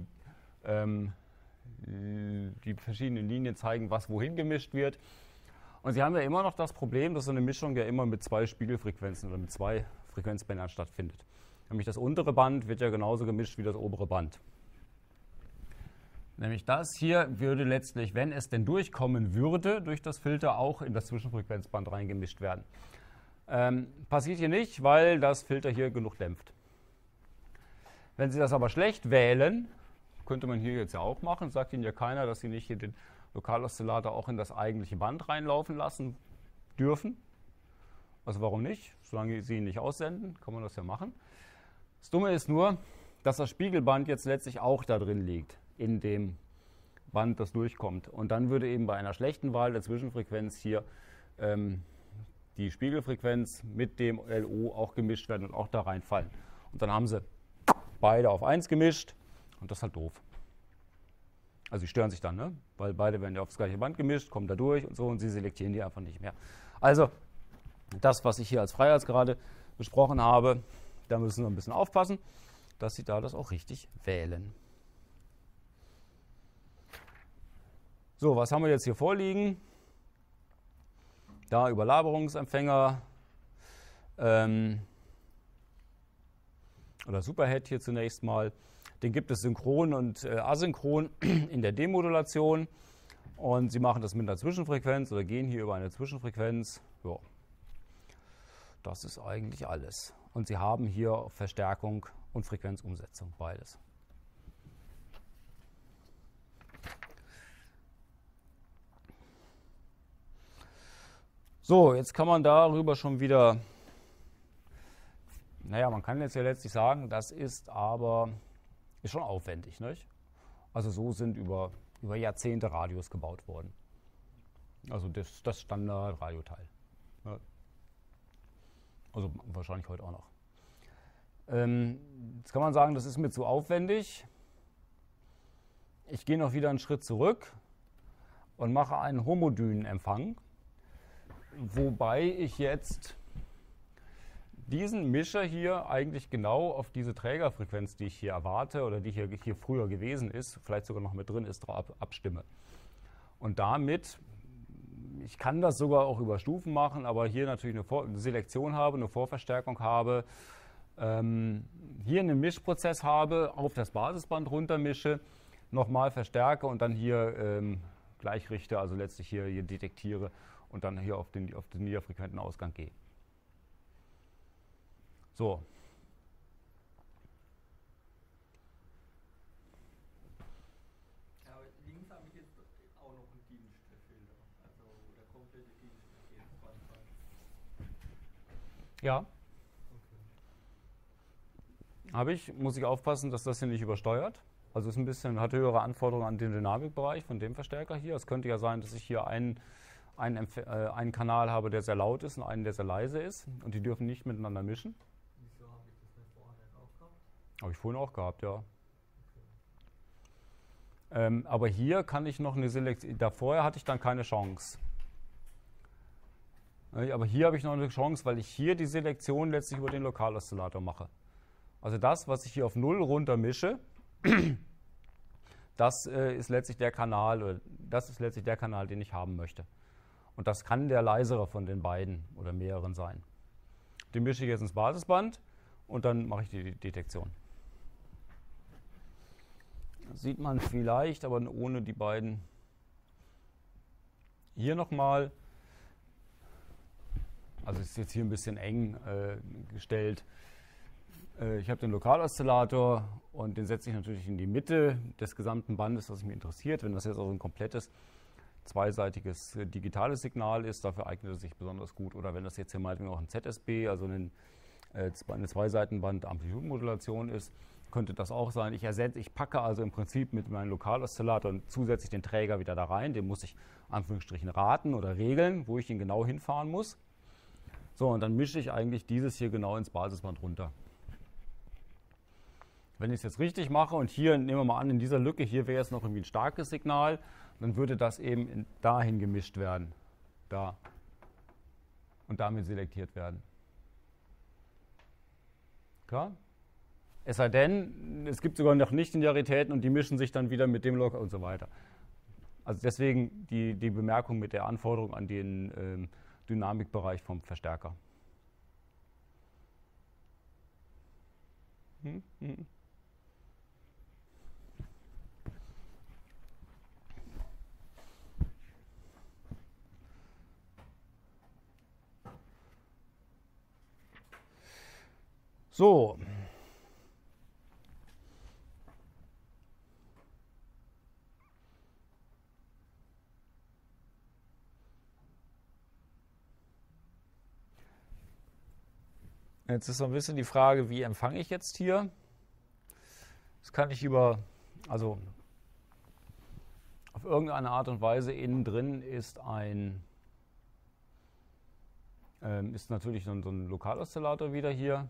A: die verschiedenen Linien zeigen, was wohin gemischt wird. Und Sie haben ja immer noch das Problem, dass so eine Mischung ja immer mit zwei Spiegelfrequenzen oder mit zwei Frequenzbändern stattfindet. Nämlich das untere Band wird ja genauso gemischt wie das obere Band. Nämlich das hier würde letztlich, wenn es denn durchkommen würde, durch das Filter auch in das Zwischenfrequenzband reingemischt werden. Passiert hier nicht, weil das Filter hier genug dämpft. Wenn Sie das aber schlecht wählen, könnte man hier jetzt ja auch machen, sagt Ihnen ja keiner, dass Sie nicht hier den Lokaloszillator auch in das eigentliche Band reinlaufen lassen dürfen. Also warum nicht? Solange Sie ihn nicht aussenden, kann man das ja machen. Das Dumme ist nur, dass das Spiegelband jetzt letztlich auch da drin liegt, in dem Band, das durchkommt. Und dann würde eben bei einer schlechten Wahl der Zwischenfrequenz hier die Spiegelfrequenz mit dem LO auch gemischt werden und auch da reinfallen. Und dann haben Sie beide auf 1 gemischt und das ist halt doof. Also die stören sich dann, ne? Weil beide werden ja auf das gleiche Band gemischt, kommen da durch und so und Sie selektieren die einfach nicht mehr. Also das, was ich hier als Freiheitsgrade besprochen habe, da müssen wir ein bisschen aufpassen, dass Sie da das auch richtig wählen. So, was haben wir jetzt hier vorliegen? Da Überlagerungsempfänger oder Superhead hier zunächst mal. Den gibt es synchron und asynchron in der Demodulation. Und Sie machen das mit einer Zwischenfrequenz oder gehen hier über eine Zwischenfrequenz. Ja. Das ist eigentlich alles. Und Sie haben hier Verstärkung und Frequenzumsetzung, beides. So, jetzt kann man darüber schon wieder, naja, man kann jetzt ja letztlich sagen, das ist schon aufwendig, nicht? Also so sind über Jahrzehnte Radios gebaut worden. Also das Standard-Radioteil. Ja. Also wahrscheinlich heute auch noch. Jetzt kann man sagen, das ist mir zu aufwendig. Ich gehe noch wieder einen Schritt zurück und mache einen homodynen Empfang, wobei ich jetzt diesen Mischer hier eigentlich genau auf diese Trägerfrequenz, die ich hier erwarte oder die hier früher gewesen ist, vielleicht sogar noch mit drin ist, abstimme. Und damit, ich kann das sogar auch über Stufen machen, aber hier natürlich eine Selektion habe, eine Vorverstärkung habe, hier einen Mischprozess habe, auf das Basisband runtermische, nochmal verstärke und dann hier gleichrichte, also letztlich hier detektiere und dann hier auf den niederfrequenten Ausgang gehe. So.
B: Ja, aber links habe ich jetzt auch noch einen Dienstfilter, also der komplette Dienst mit jedem Bandband.
A: Ja. Habe ich, muss ich aufpassen, dass das hier nicht übersteuert. Also es ist ein bisschen, hat höhere Anforderungen an den Dynamikbereich von dem Verstärker hier. Es könnte ja sein, dass ich hier einen Kanal habe, der sehr laut ist und einen, der sehr leise ist. Und die dürfen nicht miteinander mischen.
B: Wieso habe ich das nicht vorher auch gehabt?
A: Habe ich vorhin auch gehabt, ja. Okay. Aber hier kann ich noch eine Selektion, davor hatte ich dann keine Chance. Aber hier habe ich noch eine Chance, weil ich hier die Selektion letztlich über den Lokaloszillator mache. Also das, was ich hier auf 0 runter mische, das ist letztlich der Kanal, den ich haben möchte. Und das kann der leisere von den beiden oder mehreren sein. Den mische ich jetzt ins Basisband und dann mache ich die Detektion. Das sieht man vielleicht, aber ohne die beiden. Hier nochmal, also ist jetzt hier ein bisschen eng gestellt. Ich habe den Lokaloszillator und den setze ich natürlich in die Mitte des gesamten Bandes, was mich interessiert. Wenn das jetzt also ein komplettes zweiseitiges digitales Signal ist, dafür eignet es sich besonders gut. Oder wenn das jetzt hier meinetwegen auch ein ZSB, also eine Zweiseitenband-Amplitudenmodulation ist, könnte das auch sein. Ich packe also im Prinzip mit meinem Lokaloszillator zusätzlich den Träger wieder da rein. Den muss ich Anführungsstrichen raten oder regeln, wo ich ihn genau hinfahren muss. So, und dann mische ich eigentlich dieses hier genau ins Basisband runter. Wenn ich es jetzt richtig mache und hier, nehmen wir mal an, in dieser Lücke, hier wäre jetzt noch irgendwie ein starkes Signal, dann würde das eben dahin gemischt werden. Da. Und damit selektiert werden. Klar? Es sei denn, es gibt sogar noch Nicht-Linearitäten und die mischen sich dann wieder mit dem Log und so weiter. Also deswegen die Bemerkung mit der Anforderung an den Dynamikbereich vom Verstärker. So. Jetzt ist so ein bisschen die Frage, wie empfange ich jetzt hier? Das kann ich also auf irgendeine Art und Weise innen drin ist natürlich so ein Lokaloszillator wieder hier.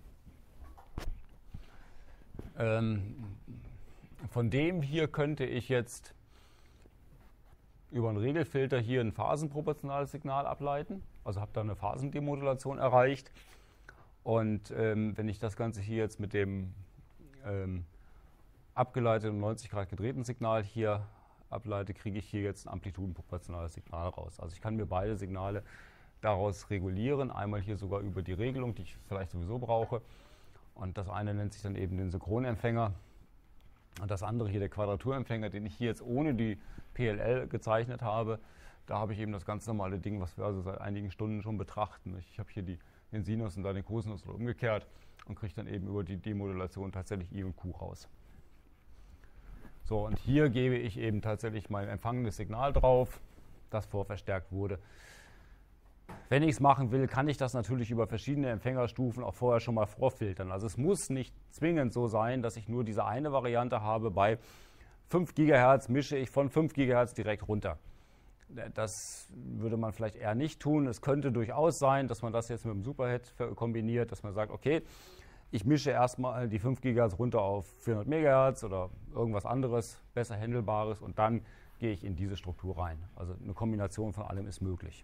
A: Von dem hier könnte ich jetzt über einen Regelfilter hier ein phasenproportionales Signal ableiten. Also habe da eine Phasendemodulation erreicht. Und wenn ich das Ganze hier jetzt mit dem abgeleiteten 90 Grad gedrehten Signal hier ableite, kriege ich hier jetzt ein amplitudenproportionales Signal raus. Also ich kann mir beide Signale daraus regulieren. Einmal hier sogar über die Regelung, die ich vielleicht sowieso brauche. Und das eine nennt sich dann eben den Synchronempfänger. Und das andere hier, der Quadraturempfänger, den ich hier jetzt ohne die PLL gezeichnet habe, da habe ich eben das ganz normale Ding, was wir also seit einigen Stunden schon betrachten. Ich habe hier den Sinus und dann den Cosinus oder umgekehrt und kriege dann eben über die Demodulation tatsächlich I und Q raus. So, und hier gebe ich eben tatsächlich mein empfangendes Signal drauf, das vorverstärkt wurde. Wenn ich es machen will, kann ich das natürlich über verschiedene Empfängerstufen auch vorher schon mal vorfiltern. Also es muss nicht zwingend so sein, dass ich nur diese eine Variante habe. Bei 5 GHz mische ich von 5 GHz direkt runter. Das würde man vielleicht eher nicht tun. Es könnte durchaus sein, dass man das jetzt mit dem Superhead kombiniert, dass man sagt, okay, ich mische erstmal die 5 GHz runter auf 400 MHz oder irgendwas anderes, besser handelbares, und dann gehe ich in diese Struktur rein. Also eine Kombination von allem ist möglich.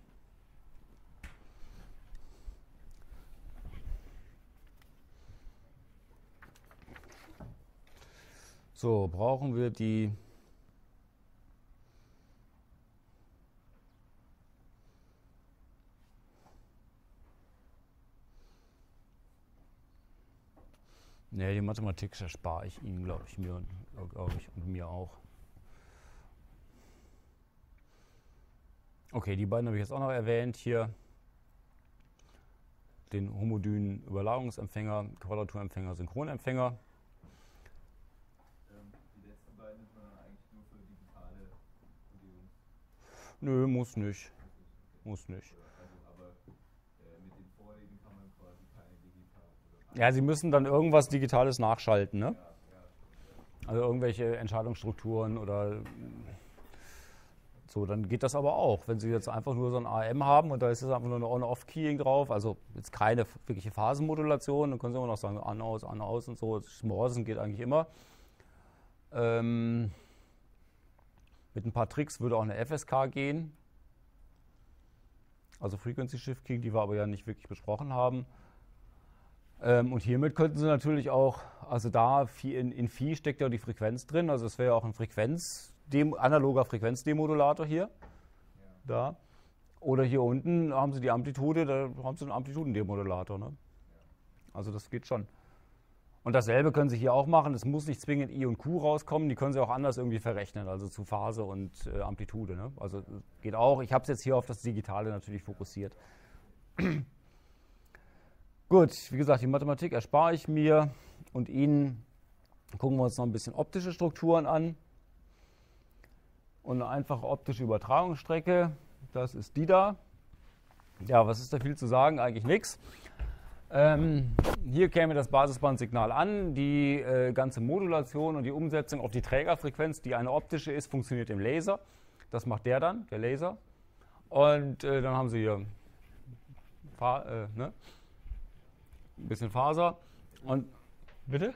A: So, brauchen wir die die Mathematik erspare ich Ihnen, glaube ich, und mir auch. Okay, die beiden habe ich jetzt auch noch erwähnt hier. Den homodynen Überlagerungsempfänger, Quadraturempfänger, Synchronempfänger.
E: Die letzten beiden nimmt man eigentlich nur für digitale Kodierung.
A: Nö, muss nicht. Muss nicht.
E: Aber mit den Vorliegen kann man quasi keine digitale.
A: Ja, Sie müssen dann irgendwas Digitales nachschalten, ne?
E: Ja.
A: Also irgendwelche Entscheidungsstrukturen oder so, dann geht das aber auch. Wenn Sie jetzt einfach nur so ein AM haben und da ist jetzt einfach nur eine On-Off-Keying drauf, also jetzt keine wirkliche Phasenmodulation, dann können Sie immer noch sagen an, aus und so. Das Morsen geht eigentlich immer. Mit ein paar Tricks würde auch eine FSK gehen. Also Frequency Shift Keying, die wir aber ja nicht wirklich besprochen haben. Und hiermit könnten Sie natürlich auch, also da in Phi steckt ja die Frequenz drin, also es wäre ja auch ein analoger Frequenzdemodulator hier.
E: Ja.
A: Da. Oder hier unten haben Sie die Amplitude, da haben Sie einen Amplitudendemodulator. Ne? Ja. Also das geht schon. Und dasselbe können Sie hier auch machen, es muss nicht zwingend I und Q rauskommen, die können Sie auch anders irgendwie verrechnen, also zu Phase und Amplitude. Ne? Also geht auch, ich habe es jetzt hier auf das Digitale natürlich fokussiert. Gut, wie gesagt, die Mathematik erspare ich mir und Ihnen gucken wir uns noch ein bisschen optische Strukturen an. Und eine einfache optische Übertragungsstrecke, das ist die da. Ja, was ist da viel zu sagen? Eigentlich nichts. Hier käme das Basisbandsignal an. Die ganze Modulation und die Umsetzung auf die Trägerfrequenz, die eine optische ist, funktioniert im Laser. Das macht der Laser. Und dann haben Sie hier ein bisschen Faser. Und bitte?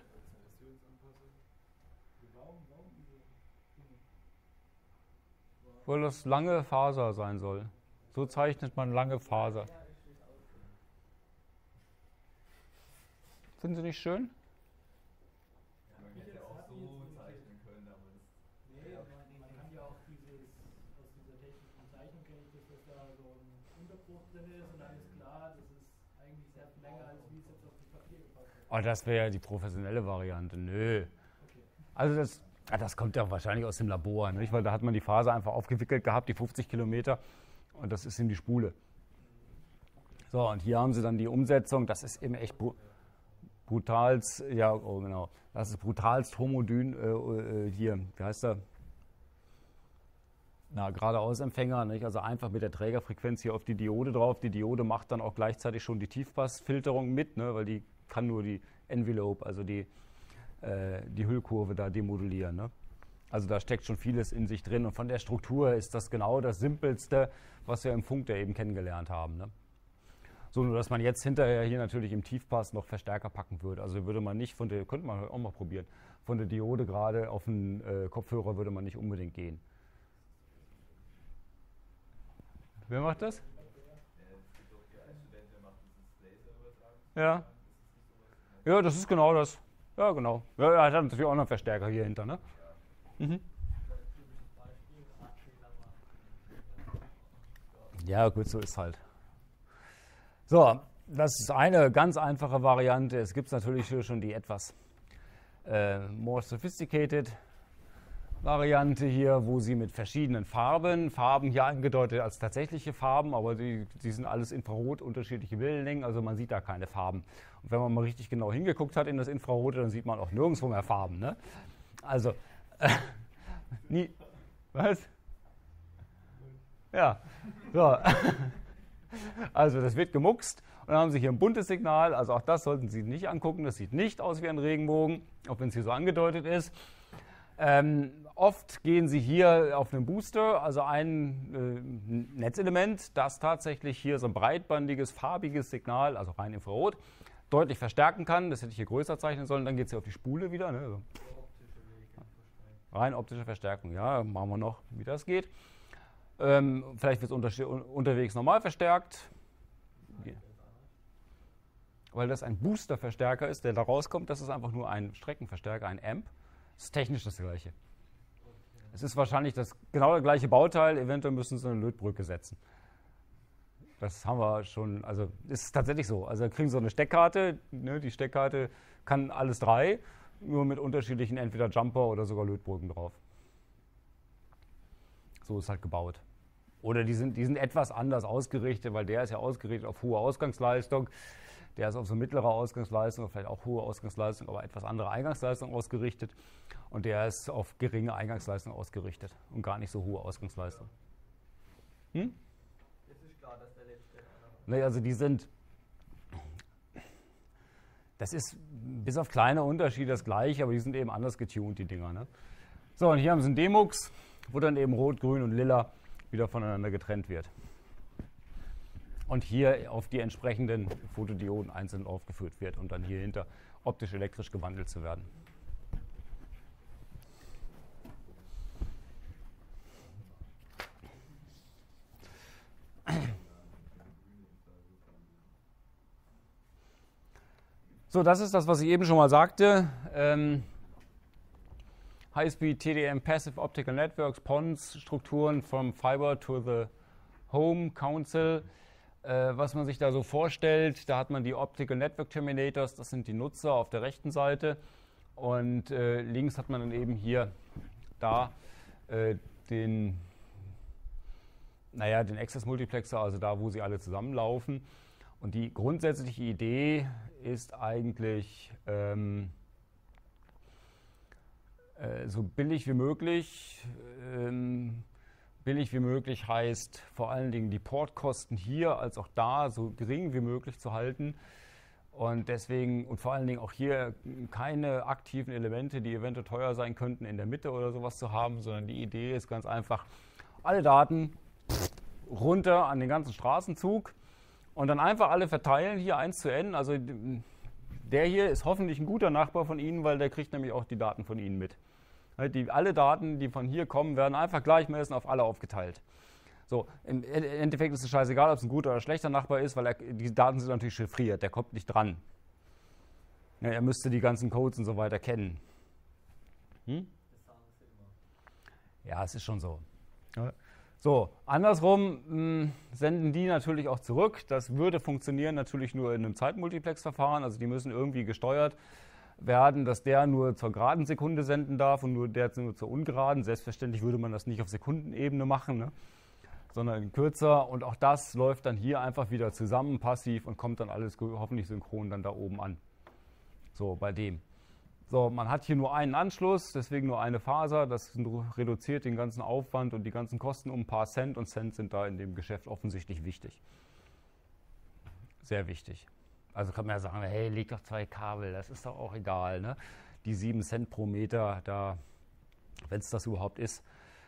A: Weil das lange Faser sein soll. So zeichnet man lange Faser. Finden Sie nicht schön?
E: Man hätte ja auch so zeichnen können, aber das.
D: Nee, man kann ja auch aus dieser technischen Zeichnung kenne ich das, dass da so ein Unterbruch drin ist und dann ist klar, das ist eigentlich sehr viel länger, als wie es jetzt auf das Papier gepasst hat.
A: Oh, das wäre ja die professionelle Variante. Nö.
D: Okay.
A: Also das kommt ja wahrscheinlich aus dem Labor, nicht? Weil da hat man die Faser einfach aufgewickelt gehabt, die 50 Kilometer, und das ist in die Spule. So, und hier haben Sie dann die Umsetzung, das ist eben echt brutalst, ja, oh genau, das ist brutalst homodyn, hier, wie heißt der? Na, Geradeausempfänger, nicht? Also einfach mit der Trägerfrequenz hier auf die Diode drauf. Die Diode macht dann auch gleichzeitig schon die Tiefpassfilterung mit, ne? Weil die kann nur die Envelope, also die Hüllkurve da demodulieren. Ne? Also da steckt schon vieles in sich drin und von der Struktur ist das genau das Simpelste, was wir im Funk da eben kennengelernt haben. Ne? So, nur dass man jetzt hinterher hier natürlich im Tiefpass noch Verstärker packen würde. Also würde man nicht könnte man auch mal probieren, von der Diode gerade auf den Kopfhörer würde man nicht unbedingt gehen. Wer macht das?
E: Es gibt auch hier einen Student, der macht dieses Laserübertragung.
A: Ja. Ja, das ist genau das. Ja, genau. Ja, er hat natürlich auch noch einen Verstärker hier hinter, ne? Mhm. Ja, gut, so ist halt. So, das ist eine ganz einfache Variante. Es gibt natürlich schon die etwas more sophisticated Variante hier, wo Sie mit verschiedenen Farben hier angedeutet als tatsächliche Farben, aber die sind alles Infrarot, unterschiedliche Wellenlängen, also man sieht da keine Farben. Und wenn man mal richtig genau hingeguckt hat in das Infrarote, dann sieht man auch nirgendwo mehr Farben. Ne? Also, nie, was? Ja, so. Also das wird gemuckst und dann haben Sie hier ein buntes Signal, also auch das sollten Sie nicht angucken, das sieht nicht aus wie ein Regenbogen, auch wenn es hier so angedeutet ist. Oft gehen Sie hier auf einen Booster, also ein Netzelement, das tatsächlich hier so ein breitbandiges, farbiges Signal, also rein Infrarot, deutlich verstärken kann. Das hätte ich hier größer zeichnen sollen, dann geht es hier auf die Spule wieder. Ne? Also rein optische Verstärkung, ja, machen wir noch, wie das geht. Vielleicht wird es unterwegs normal verstärkt, weil das ein Booster-Verstärker ist, der da rauskommt. Das ist einfach nur ein Streckenverstärker, ein Amp. Das ist technisch das gleiche. Es ist wahrscheinlich genau das gleiche Bauteil, eventuell müssen Sie eine Lötbrücke setzen. Das haben wir schon, also ist tatsächlich so. Also kriegen Sie so eine Steckkarte, ne, die Steckkarte kann alles drei, nur mit unterschiedlichen entweder Jumper oder sogar Lötbrücken drauf. So ist halt gebaut. Oder die sind etwas anders ausgerichtet, weil der ist ja ausgerichtet auf hohe Ausgangsleistung. Der ist auf so mittlere Ausgangsleistung, vielleicht auch hohe Ausgangsleistung, aber etwas andere Eingangsleistung ausgerichtet. Und der ist auf geringe Eingangsleistung ausgerichtet und gar nicht so hohe Ausgangsleistung. Hm?
B: Es ist klar, dass der letzte.
A: Nee, also die sind, das ist bis auf kleine Unterschiede das gleiche, aber die sind eben anders getuned, die Dinger. Ne? So, und hier haben Sie einen Demux, wo dann eben Rot, Grün und Lila wieder voneinander getrennt wird. Und hier auf die entsprechenden Fotodioden einzeln aufgeführt wird und dann hier hinter optisch-elektrisch gewandelt zu werden. So, das ist das, was ich eben schon mal sagte. High-Speed TDM Passive Optical Networks, PONs, Strukturen from Fiber to the Home Council. Was man sich da so vorstellt, da hat man die Optical Network Terminators, das sind die Nutzer auf der rechten Seite. Und links hat man dann eben hier da den Access Multiplexer, also da, wo sie alle zusammenlaufen. Und die grundsätzliche Idee ist eigentlich so billig wie möglich. Billig wie möglich heißt vor allen Dingen die Portkosten hier als auch da so gering wie möglich zu halten. Und deswegen und vor allen Dingen auch hier keine aktiven Elemente, die eventuell teuer sein könnten, in der Mitte oder sowas zu haben, sondern die Idee ist ganz einfach, alle Daten runter an den ganzen Straßenzug und dann einfach alle verteilen, hier 1 zu n. Also der hier ist hoffentlich ein guter Nachbar von Ihnen, weil der kriegt nämlich auch die Daten von Ihnen mit. Alle Daten, die von hier kommen, werden einfach gleichmäßig auf alle aufgeteilt. So, im Endeffekt ist es scheißegal, ob es ein guter oder schlechter Nachbar ist, weil die Daten sind natürlich chiffriert, der kommt nicht dran. Ja, er müsste die ganzen Codes und so weiter kennen. Hm?
B: Das sagen sie immer.
A: Ja, es ist schon so. Ja. So, andersrum senden die natürlich auch zurück. Das würde funktionieren natürlich nur in einem Zeitmultiplex-Verfahren, also die müssen irgendwie gesteuert werden, dass der nur zur geraden Sekunde senden darf und der nur zur ungeraden. Selbstverständlich würde man das nicht auf Sekundenebene machen, ne? Sondern kürzer. Und auch das läuft dann hier einfach wieder zusammen, passiv und kommt dann alles hoffentlich synchron dann da oben an. So, bei dem. So, man hat hier nur einen Anschluss, deswegen nur eine Faser. Das reduziert den ganzen Aufwand und die ganzen Kosten um ein paar Cent. Und Cent sind da in dem Geschäft offensichtlich wichtig. Sehr wichtig. Also kann man ja sagen, hey, leg doch 2 Kabel, das ist doch auch egal. Ne? Die 7 Cent pro Meter, wenn es das überhaupt ist.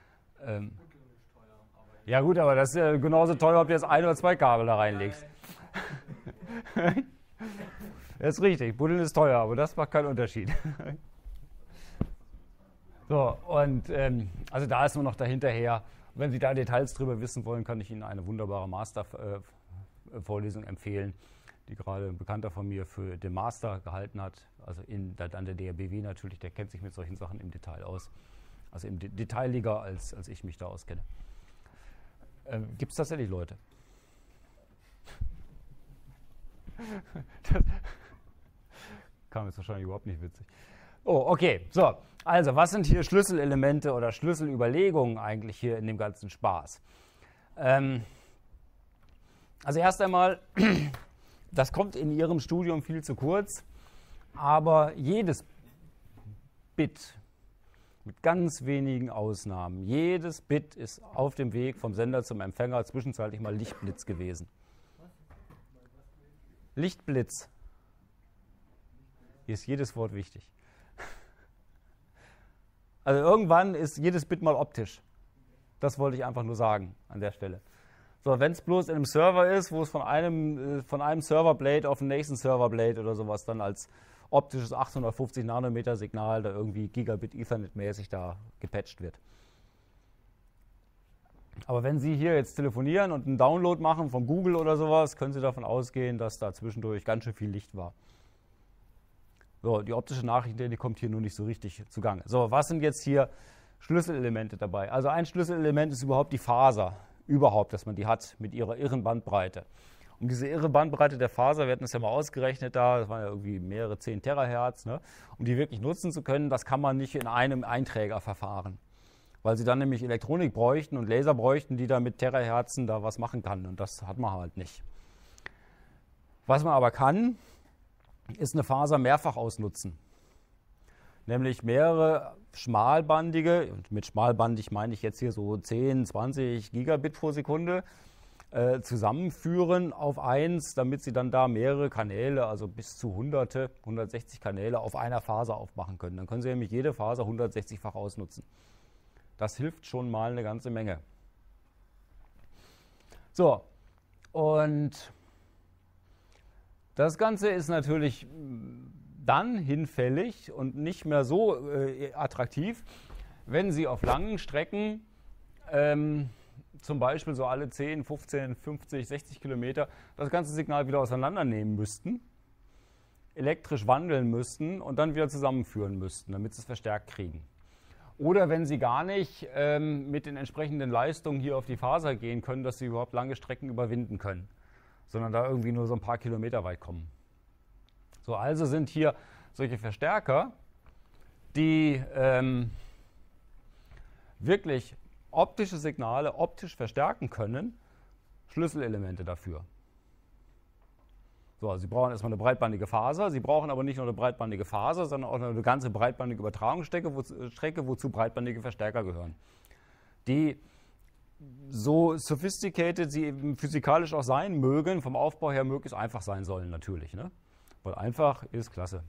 A: Ja gut, aber das ist ja genauso teuer, ob du jetzt 1 oder 2 Kabel da reinlegst. Das ist richtig, Buddeln ist teuer, aber das macht keinen Unterschied. So, und also da ist nur noch dahinterher. Wenn Sie da Details drüber wissen wollen, kann ich Ihnen eine wunderbare Master-Vorlesung empfehlen, die gerade ein Bekannter von mir für den Master gehalten hat, also an der DRBW natürlich, der kennt sich mit solchen Sachen im Detail aus, also im Detailliger, als ich mich da auskenne. Gibt es tatsächlich Leute? Das kam jetzt wahrscheinlich überhaupt nicht witzig. Oh, okay. So, also was sind hier Schlüsselelemente oder Schlüsselüberlegungen eigentlich hier in dem ganzen Spaß? Also erst einmal, das kommt in Ihrem Studium viel zu kurz, aber jedes Bit, mit ganz wenigen Ausnahmen, jedes Bit ist auf dem Weg vom Sender zum Empfänger zwischenzeitlich mal Lichtblitz gewesen. Lichtblitz. Hier ist jedes Wort wichtig. Also irgendwann ist jedes Bit mal optisch. Das wollte ich einfach nur sagen an der Stelle. So, wenn es bloß in einem Server ist, wo es von einem Serverblade auf den nächsten Serverblade oder sowas dann als optisches 850 Nanometer Signal da irgendwie Gigabit Ethernet mäßig da gepatcht wird. Aber wenn Sie hier jetzt telefonieren und einen Download machen von Google oder sowas, können Sie davon ausgehen, dass da zwischendurch ganz schön viel Licht war. So, die optische Nachrichtentechnik kommt hier nur nicht so richtig zugange. So, was sind jetzt hier Schlüsselelemente dabei? Also ein Schlüsselelement ist überhaupt die Faser, dass man die hat mit ihrer irren Bandbreite. Um diese irre Bandbreite der Faser, wir hatten das ja mal ausgerechnet da, das waren ja irgendwie mehrere 10 Terahertz, ne? Um die wirklich nutzen zu können, das kann man nicht in einem Einträgerverfahren. Weil Sie dann nämlich Elektronik bräuchten und Laser bräuchten, die da mit Terahertzen da was machen kann. Und das hat man halt nicht. Was man aber kann, ist eine Faser mehrfach ausnutzen. Nämlich mehrere schmalbandige, und mit schmalbandig meine ich jetzt hier so 10, 20 Gigabit pro Sekunde, zusammenführen auf eins, damit Sie dann da mehrere Kanäle, also bis zu Hunderte, 160 Kanäle auf einer Faser aufmachen können. Dann können Sie nämlich jede Faser 160-fach ausnutzen. Das hilft schon mal eine ganze Menge. So, und das Ganze ist natürlich dann hinfällig und nicht mehr so attraktiv, wenn Sie auf langen Strecken zum Beispiel so alle 10, 15, 50, 60 Kilometer das ganze Signal wieder auseinandernehmen müssten, elektrisch wandeln müssten und dann wieder zusammenführen müssten, damit Sie es verstärkt kriegen. Oder wenn Sie gar nicht mit den entsprechenden Leistungen hier auf die Faser gehen können, dass Sie überhaupt lange Strecken überwinden können, sondern da irgendwie nur so ein paar Kilometer weit kommen. So, also sind hier solche Verstärker, die wirklich optische Signale optisch verstärken können, Schlüsselelemente dafür. So, also Sie brauchen erstmal eine breitbandige Faser, Sie brauchen aber nicht nur eine breitbandige Faser, sondern auch eine ganze breitbandige Übertragungsstrecke, wozu breitbandige Verstärker gehören. Die, so sophisticated sie eben physikalisch auch sein mögen, vom Aufbau her möglichst einfach sein sollen natürlich, ne? Weil einfach ist klasse.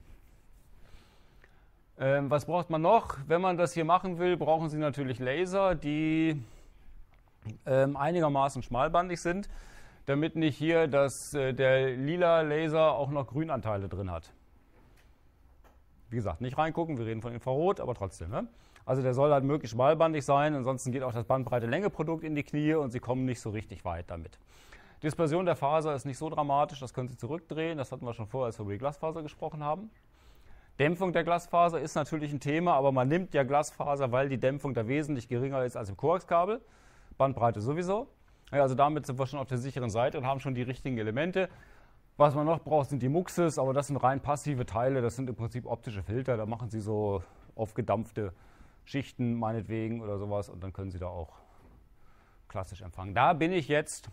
A: Was braucht man noch? Wenn man das hier machen will, brauchen Sie natürlich Laser, die einigermaßen schmalbandig sind, damit nicht hier der lila Laser auch noch Grünanteile drin hat. Wie gesagt, nicht reingucken, wir reden von Infrarot, aber trotzdem. Ne? Also der soll halt möglichst schmalbandig sein, ansonsten geht auch das Bandbreite-Länge-Produkt in die Knie und Sie kommen nicht so richtig weit damit. Dispersion der Faser ist nicht so dramatisch, das können Sie zurückdrehen, das hatten wir schon vorher, als wir über die Glasfaser gesprochen haben. Dämpfung der Glasfaser ist natürlich ein Thema, aber man nimmt ja Glasfaser, weil die Dämpfung da wesentlich geringer ist als im Koaxkabel. Bandbreite sowieso. Ja, also damit sind wir schon auf der sicheren Seite und haben schon die richtigen Elemente. Was man noch braucht, sind die Muxes, aber das sind rein passive Teile, das sind im Prinzip optische Filter. Da machen Sie so aufgedampfte Schichten meinetwegen oder sowas und dann können Sie da auch klassisch empfangen. Da bin ich jetzt,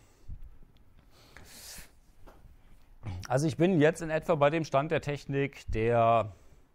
A: also ich bin jetzt in etwa bei dem Stand der Technik, der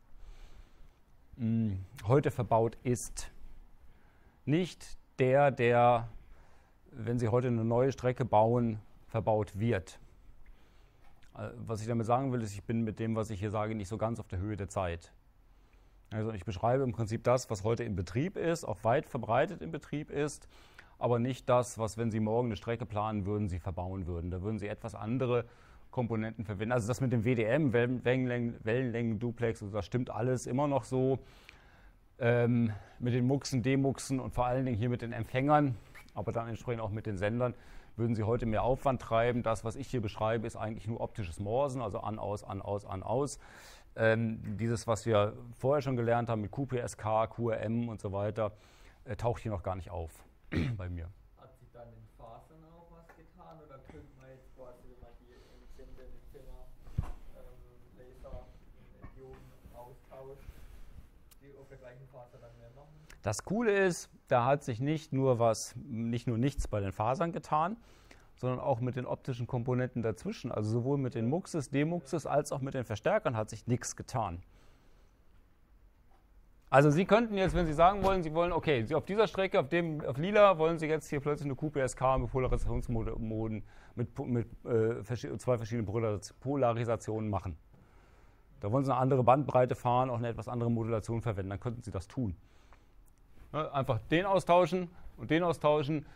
A: heute verbaut ist. Nicht der, wenn Sie heute eine neue Strecke bauen, verbaut wird. Was ich damit sagen will, ist, ich bin mit dem, was ich hier sage, nicht so ganz auf der Höhe der Zeit. Also ich beschreibe im Prinzip das, was heute im Betrieb ist, auch weit verbreitet im Betrieb ist, aber nicht das, was, wenn Sie morgen eine Strecke planen würden, Sie verbauen würden. Da würden Sie etwas andere Komponenten verwenden. Also das mit dem WDM, Wellenlängen-Duplex, also das stimmt alles immer noch so. Mit den Muxen, Demuxen und vor allen Dingen hier mit den Empfängern, aber dann entsprechend auch mit den Sendern, würden Sie heute mehr Aufwand treiben. Das, was ich hier beschreibe, ist eigentlich nur optisches Morsen, also an, aus, an, aus, an, aus. Dieses, was wir vorher schon gelernt haben mit QPSK, QRM und so weiter, taucht hier noch gar nicht auf bei mir.
B: Hat sich dann in Fasern auch was getan oder könnte man jetzt quasi, wenn man hier im Sender den Finger Laser in Dioden austauscht, die auf der gleichen Faser dann mehr machen?
A: Das Coole ist, da hat sich nicht nur nichts bei den Fasern getan, sondern auch mit den optischen Komponenten dazwischen. Also sowohl mit den Muxes, Demuxes als auch mit den Verstärkern hat sich nichts getan. Also Sie könnten jetzt, wenn Sie sagen wollen, Sie wollen, okay, Sie auf dieser Strecke, auf Lila, wollen Sie jetzt hier plötzlich eine QPSK mit Polarisationsmoden mit zwei verschiedenen Polarisationen machen. Da wollen Sie eine andere Bandbreite fahren, auch eine etwas andere Modulation verwenden, dann könnten Sie das tun. Ja, einfach den austauschen und den austauschen.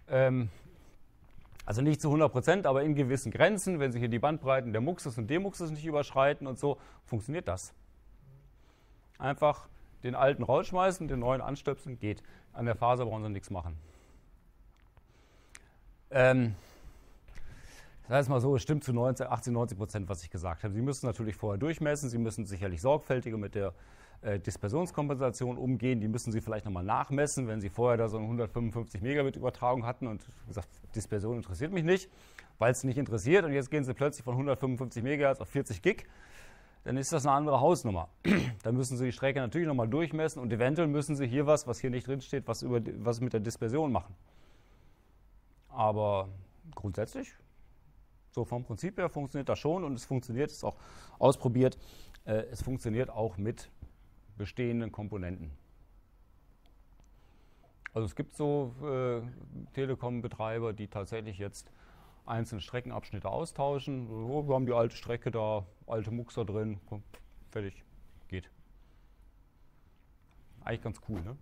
A: Also nicht zu 100%, aber in gewissen Grenzen, wenn Sie hier die Bandbreiten der Muxes und Demuxes nicht überschreiten und so, funktioniert das. Einfach den alten rausschmeißen, den neuen anstöpseln, geht. An der Faser brauchen Sie nichts machen. Das heißt mal so, es stimmt zu 80-90%, was ich gesagt habe. Sie müssen natürlich vorher durchmessen, Sie müssen sicherlich sorgfältiger mit der Dispersionskompensation umgehen. Die müssen Sie vielleicht nochmal nachmessen, wenn Sie vorher da so eine 155 Megabit Übertragung hatten und gesagt, Dispersion interessiert mich nicht, weil es nicht interessiert und jetzt gehen Sie plötzlich von 155 Megahertz auf 40 Gig. Dann ist das eine andere Hausnummer. Dann müssen Sie die Strecke natürlich nochmal durchmessen und eventuell müssen Sie hier was hier nicht drin steht, was mit der Dispersion machen. Aber grundsätzlich, so vom Prinzip her funktioniert das schon und es funktioniert, ist auch ausprobiert, es funktioniert auch mit bestehenden Komponenten. Also es gibt so Telekom-Betreiber, die tatsächlich jetzt einzelne Streckenabschnitte austauschen. So, wir haben die alte Strecke da, alte Muxer drin, komm, fertig, geht. Eigentlich ganz cool, ne?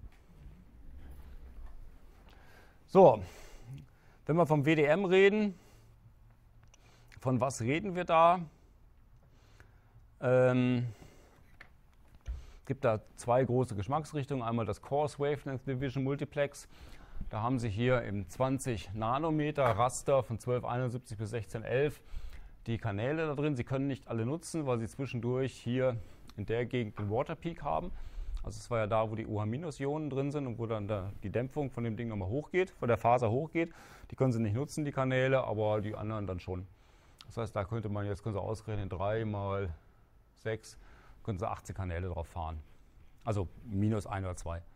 A: So, wenn wir vom WDM reden, von was reden wir da? Gibt da zwei große Geschmacksrichtungen. Einmal das Coarse Wavelength Division Multiplex. Da haben Sie hier im 20 Nanometer Raster von 1271 bis 1611 die Kanäle da drin. Sie können nicht alle nutzen, weil Sie zwischendurch hier in der Gegend den Water Peak haben. Also es war ja da, wo die OH-Ionen drin sind und wo dann die Dämpfung von dem Ding nochmal hochgeht, von der Faser hochgeht. Die können Sie nicht nutzen, die Kanäle, aber die anderen dann schon. Das heißt, da können Sie ausrechnen, 3 mal 6, können Sie 18 Kanäle drauf fahren. Also minus 1 oder 2.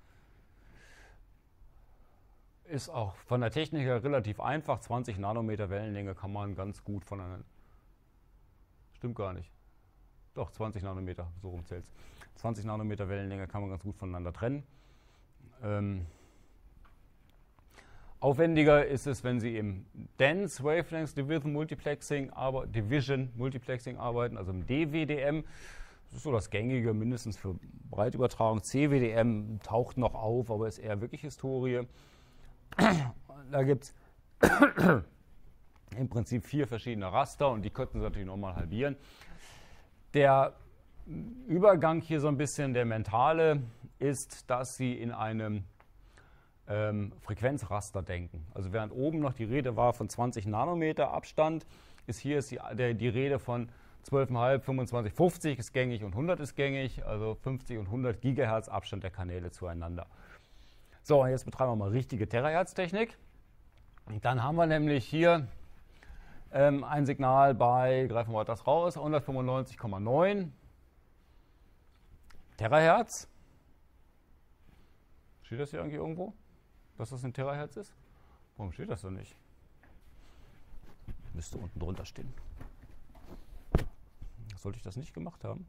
A: Ist auch von der Technik her relativ einfach. 20 Nanometer Wellenlänge kann man ganz gut voneinander. Stimmt gar nicht. Doch, 20 Nanometer, so rum zählt es. 20 Nanometer Wellenlänge kann man ganz gut voneinander trennen. Aufwendiger ist es, wenn Sie im Dense Wavelength Division Multiplexing arbeiten, also im DWDM. Das ist so das Gängige, mindestens für Breitübertragung. CWDM taucht noch auf, aber ist eher wirklich Historie. Da gibt es im Prinzip 4 verschiedene Raster und die könnten Sie natürlich nochmal halbieren. Der Übergang hier so ein bisschen, der mentale, ist, dass Sie in einem Frequenzraster denken. Also während oben noch die Rede war von 20 Nanometer Abstand, ist hier die Rede von 12,5, 25, 50 ist gängig und 100 ist gängig, also 50 und 100 Gigahertz Abstand der Kanäle zueinander. So, und jetzt betreiben wir mal richtige Terahertz-Technik. Dann haben wir nämlich hier ein Signal bei, greifen wir mal das raus, 195,9 Terahertz. Steht das hier irgendwie irgendwo, dass das ein Terahertz ist? Warum steht das so nicht? Müsste unten drunter stehen. Sollte ich das nicht gemacht haben?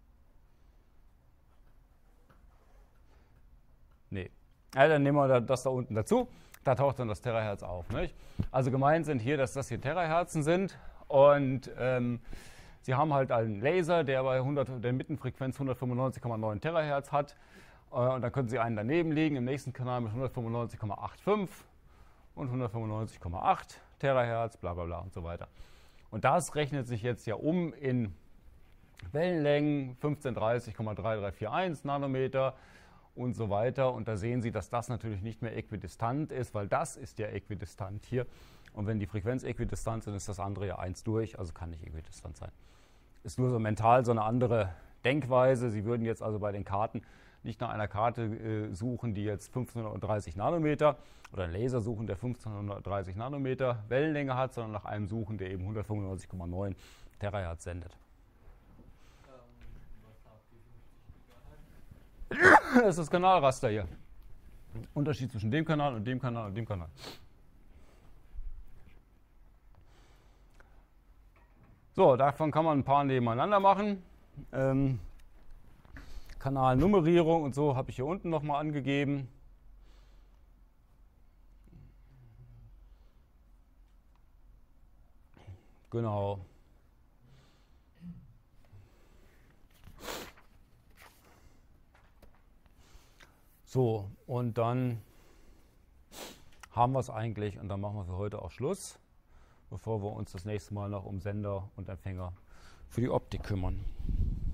A: Nee. Ja, dann nehmen wir das da unten dazu. Da taucht dann das Terahertz auf. Nicht? Also gemeint sind hier, dass das hier Terahertzen sind. Und Sie haben halt einen Laser, der bei der Mittenfrequenz 195,9 Terahertz hat. Und dann können Sie einen daneben legen, im nächsten Kanal mit 195,85 und 195,8 Terahertz, bla bla bla und so weiter. Und das rechnet sich jetzt ja um in Wellenlängen 1530,3341 Nanometer und so weiter. Und da sehen Sie, dass das natürlich nicht mehr äquidistant ist, weil das ist ja äquidistant hier. Und wenn die Frequenz äquidistant sind, ist das andere ja 1 durch, also kann nicht äquidistant sein. Ist nur so mental so eine andere Denkweise. Sie würden jetzt also bei den Karten nicht nach einer Karte suchen, die jetzt 1530 Nanometer oder einen Laser suchen, der 1530 Nanometer Wellenlänge hat, sondern nach einem suchen, der eben 195,9 Terahertz sendet.
B: Was sagt die 50 Gigahertz?
A: Das ist das Kanalraster hier. Unterschied zwischen dem Kanal und dem Kanal und dem Kanal. So, davon kann man ein paar nebeneinander machen. Kanalnummerierung und so habe ich hier unten nochmal angegeben. Genau. So, und dann haben wir es eigentlich und dann machen wir für heute auch Schluss, bevor wir uns das nächste Mal noch um Sender und Empfänger für die Optik kümmern.